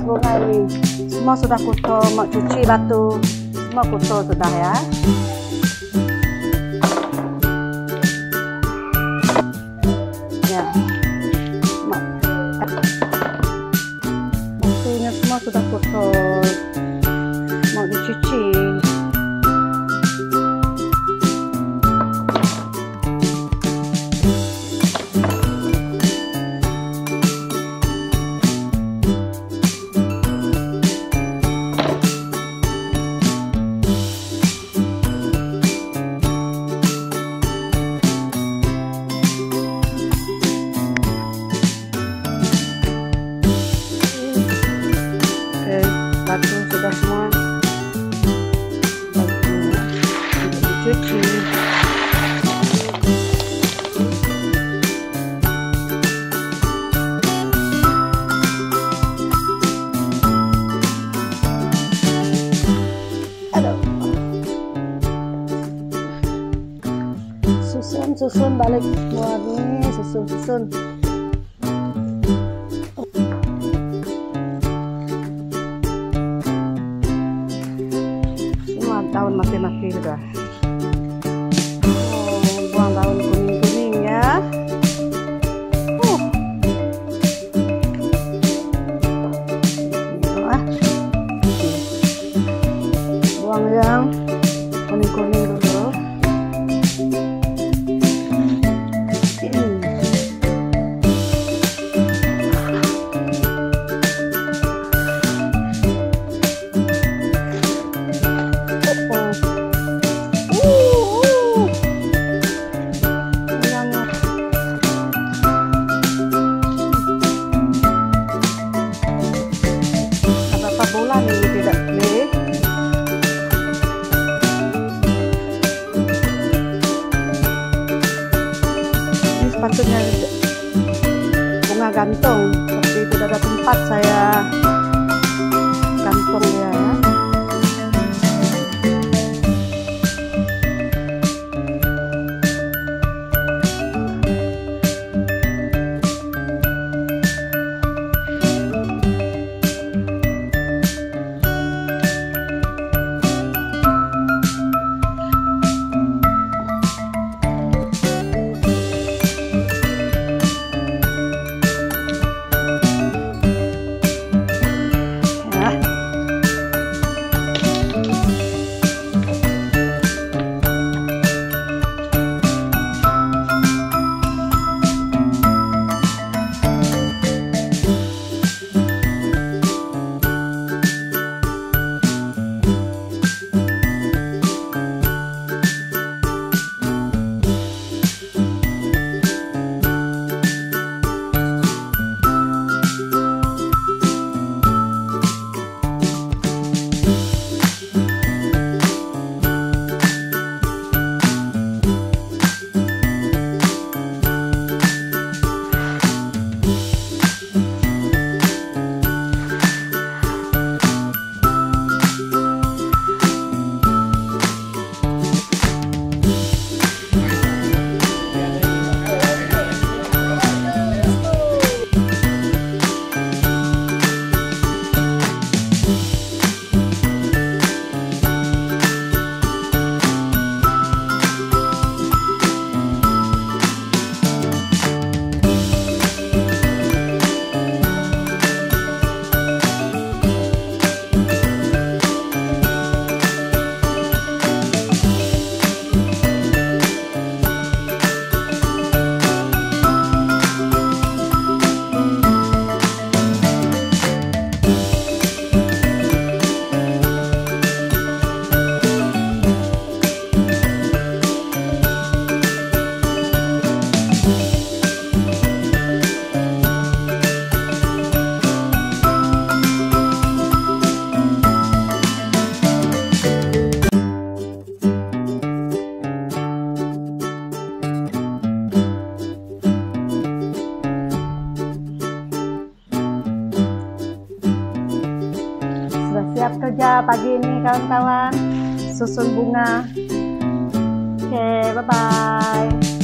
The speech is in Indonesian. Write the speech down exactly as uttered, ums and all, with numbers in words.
bunga ini. Semua sudah kuto, mau cuci batu. Semua kuto sudah ya. Ya. Batunya semua sudah kuto, mau dicuci. Batu sudah semua batunya untuk dicuci. Aduh. Susun, susun balik keluar nih, susun, susun. Daun mati-mati sudah. Oh, buang daun kuning-kuning ya. Uh. Ah. Buang yang kuning-kuning dulu. Bulan ini tidak boleh. Ini sepatutnya bunga gantung, tapi tidak ada tempat saya gantung dia ya. Siap kerja pagi ini kawan-kawan, susun bunga. Oke, bye-bye.